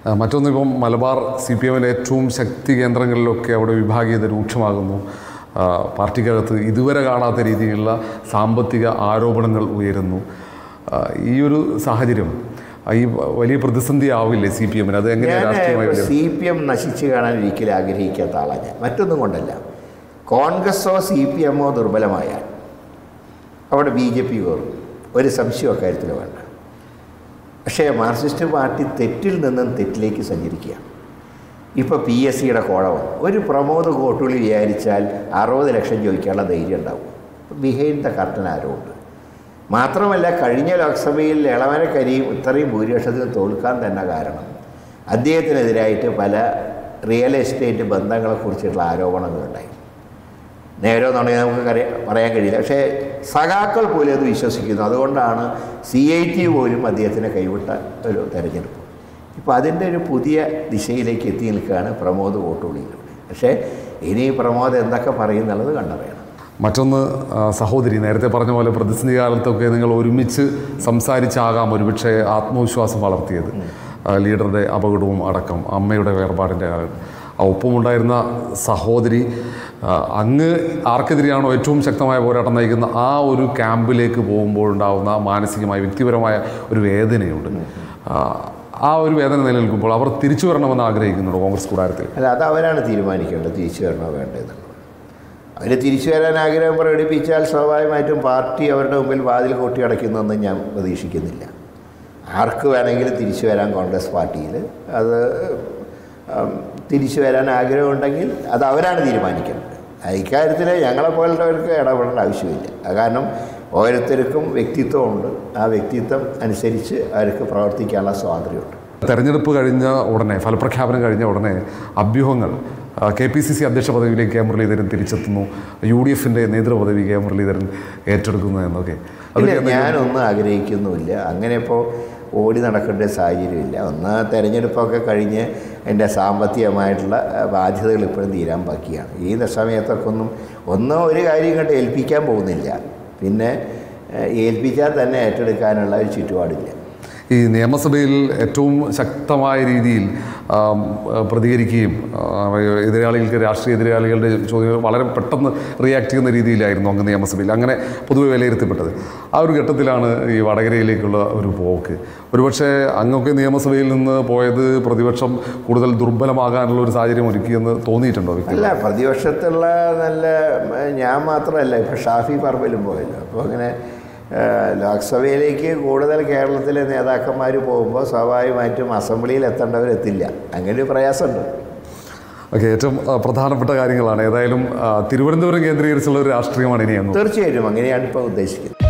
മറ്റൊന്ന് ഇപ്പം മലബാർ CPM-ലെ ഏറ്റവും ശക്തി കേന്ദ്രങ്ങളിലൊക്കെ അവിടെ വിഭാഗീയത രൂക്ഷമാകുന്നു. പാർട്ടിക്കകത്ത് ഇതുവരെ കാണാത്ത രീതിയിലുള്ള സാമ്പത്തിക ആരോപണങ്ങൾ ഉയരുന്നു. ഈ ഒരു സാഹചര്യം ഈ വലിയ പ്രതിസന്ധി ആവില്ലേ CPM-ന്? അത് എങ്ങനെയാണ് CPM നശിച്ചു കാണാൻ ഒരിക്കലും ആഗ്രഹിക്കാത്ത ആളാണ് ഞാൻ. മറ്റൊന്നും കൊണ്ടല്ല, കോൺഗ്രസോ CPM-ഓ ദുർബലമായാൽ അവിടെ BJP കയറും, ഒരു സംശയം അക്കാര്യത്തിൽ വേണ്ട. പക്ഷേ മാർക്സിസ്റ്റ് പാർട്ടി തെറ്റിൽ നിന്നും തെറ്റിലേക്ക് സഞ്ചരിക്കുകയാണ്. ഇപ്പോൾ PSCയുടെ കോഴവൻ ഒരു പ്രമോദ് കോട്ടൂളി വിചാരിച്ചാൽ 60 ലക്ഷം ചോദിക്കാനുള്ള ധൈര്യം ഉണ്ടാവും. ബിഹൈൻഡ് ദ കർട്ടൻ ആരോണ്ട്. മാത്രമല്ല, കഴിഞ്ഞ ലോക്സഭയിൽ ഇളവനക്കരിയും ഇത്രയും ഭൂരിപക്ഷത്തിൽ തോൽക്കാൻ തന്നെ കാരണം അദ്ദേഹത്തിനെതിരായിട്ട് പല റിയൽ എസ്റ്റേറ്റ് ബന്ധങ്ങളെക്കുറിച്ചുള്ള ആരോപണങ്ങളുണ്ടായി. നേരെയെന്നുണ്ടെങ്കിൽ നമുക്ക് പറയാൻ കഴിയില്ല. പക്ഷേ സഖാക്കൾ പോലും അത് വിശ്വസിക്കുന്നു. അതുകൊണ്ടാണ് CIT പോലും അദ്ദേഹത്തിനെ കൈവിട്ട ഒരു തെരഞ്ഞെടുപ്പ്. ഇപ്പോൾ അതിൻ്റെ ഒരു പുതിയ ദിശയിലേക്ക് എത്തി നിൽക്കുകയാണ് പ്രമോദ് കോട്ടൂളിയിലൂടെ. പക്ഷേ ഇനി പ്രമോദ് എന്തൊക്കെ പറയുന്നുള്ളത് കണ്ടറിയണം. മറ്റൊന്ന് സഹോദരി നേരത്തെ പറഞ്ഞ പോലെ പ്രതിസന്ധി കാലത്തൊക്കെ നിങ്ങൾ ഒരുമിച്ച് സംസാരിച്ചാകാം ഒരുപക്ഷെ ആത്മവിശ്വാസം വളർത്തിയത്. ലീഡറുടെ അപകടവും അടക്കം, അമ്മയുടെ വേർപാടിൻ്റെ കാലം, ഒപ്പമുണ്ടായിരുന്ന സഹോദരി അങ്ങ് ആർക്കെതിരെയാണോ ഏറ്റവും ശക്തമായ പോരാട്ടം നയിക്കുന്ന ആ ഒരു ക്യാമ്പിലേക്ക് പോകുമ്പോഴുണ്ടാകുന്ന മാനസികമായ വ്യക്തിപരമായ ഒരു വേദനയുണ്ട്. ആ ഒരു വേദന നിലനിൽക്കുമ്പോൾ അവർ തിരിച്ചു വരണമെന്ന് ആഗ്രഹിക്കുന്നുണ്ടോ കോൺഗ്രസ് കൂടാരത്തിൽ? അല്ല, അത് അവരാണ് തീരുമാനിക്കേണ്ടത്, തിരിച്ചു വരണോ വേണ്ടതെന്നുള്ളത്. അവർ തിരിച്ചു വരാൻ ആഗ്രഹം പ്രകടിപ്പിച്ചാൽ സ്വാഭാവികമായിട്ടും പാർട്ടി അവരുടെ മുമ്പിൽ വാതിൽ കൊട്ടി അടയ്ക്കുന്നതെന്ന് ഞാൻ പ്രതീക്ഷിക്കുന്നില്ല. ആർക്ക് വേണമെങ്കിലും തിരിച്ചു വരാൻ കോൺഗ്രസ് പാർട്ടിയിൽ. അത് തിരിച്ചു വരാൻ ആഗ്രഹമുണ്ടെങ്കിൽ അത് അവരാണ് തീരുമാനിക്കേണ്ടത്. ഇക്കാര്യത്തിൽ ഞങ്ങളെപ്പോലുള്ളവർക്ക് ഇടപെടേണ്ട ആവശ്യമില്ല. കാരണം ഓരോരുത്തർക്കും വ്യക്തിത്വമുണ്ട്. ആ വ്യക്തിത്വം അനുസരിച്ച് അവർക്ക് പ്രവർത്തിക്കാനുള്ള സ്വാതന്ത്ര്യമുണ്ട്. തെരഞ്ഞെടുപ്പ് കഴിഞ്ഞ ഉടനെ, ഫലപ്രഖ്യാപനം കഴിഞ്ഞ ഉടനെ അഭ്യൂഹങ്ങൾ KPCC അധ്യക്ഷ പദവിയിലേക്ക് കെ മുരളീധരൻ തിരിച്ചെത്തുന്നു, UDF-ന്റെ നേതൃപദവി കെ മുരളീധരൻ ഏറ്റെടുക്കുന്നു എന്നൊക്കെ. ഞാനൊന്നും ആഗ്രഹിക്കുന്നുമില്ല. അങ്ങനെ ഇപ്പോൾ ഓടി നടക്കേണ്ട സാഹചര്യമില്ല. ഒന്ന്, തെരഞ്ഞെടുപ്പൊക്കെ കഴിഞ്ഞ് എൻ്റെ സാമ്പത്തികമായിട്ടുള്ള ബാധ്യതകൾ ഇപ്പോഴും തീരാൻ ബാക്കിയാണ്. ഈ സമയത്തൊക്കെ ഒന്നും ഒരു കാര്യം കണ്ട് ഏൽപ്പിക്കാൻ പോകുന്നില്ല. പിന്നെ ഏൽപ്പിച്ചാൽ തന്നെ ഏറ്റെടുക്കാനുള്ള ഒരു ചുറ്റുപാടില്ല. ഈ നിയമസഭയിൽ ഏറ്റവും ശക്തമായ രീതിയിൽ പ്രതികരിക്കുകയും എതിരാളികൾക്ക്, രാഷ്ട്രീയ എതിരാളികളുടെ ചോദ്യങ്ങൾ വളരെ പെട്ടെന്ന് റിയാക്ട് ചെയ്യുന്ന രീതിയിലായിരുന്നു അങ്ങ് നിയമസഭയിൽ അങ്ങനെ പൊതുവെ വിലയിരുത്തപ്പെട്ടത്. ആ ഒരു ഘട്ടത്തിലാണ് ഈ വടകരയിലേക്കുള്ള ഒരു പോക്ക്. ഒരുപക്ഷെ അങ്ങൊക്കെ നിയമസഭയിൽ നിന്ന് പോയത് പ്രതിപക്ഷം കൂടുതൽ ദുർബലമാകാനുള്ള ഒരു സാഹചര്യം ഒരുക്കിയെന്ന് തോന്നിയിട്ടുണ്ടോ? അല്ല, പ്രതിപക്ഷത്തുള്ള നല്ല ഞാൻ മാത്രമല്ല, ഇപ്പോൾ ഷാഫി പറമ്പിലും പോയല്ലോ. അപ്പോൾ അങ്ങനെ ലോക്സഭയിലേക്ക് കൂടുതൽ കേരളത്തിലെ നേതാക്കന്മാർ പോകുമ്പോൾ സ്വാഭാവികമായിട്ടും അസംബ്ലിയിൽ എത്തേണ്ടവരെത്തില്ല. അങ്ങനെ ഒരു പ്രയാസമുണ്ട്. ഓക്കെ, ഏറ്റവും പ്രധാനപ്പെട്ട കാര്യങ്ങളാണ്. ഏതായാലും തിരുവനന്തപുരം കേന്ദ്രീകരിച്ചുള്ള ഒരു രാഷ്ട്രീയമാണ് ഇനി അങ്ങ്. തീർച്ചയായിട്ടും അങ്ങനെയാണ് ഇപ്പോൾ ഉദ്ദേശിക്കുന്നത്.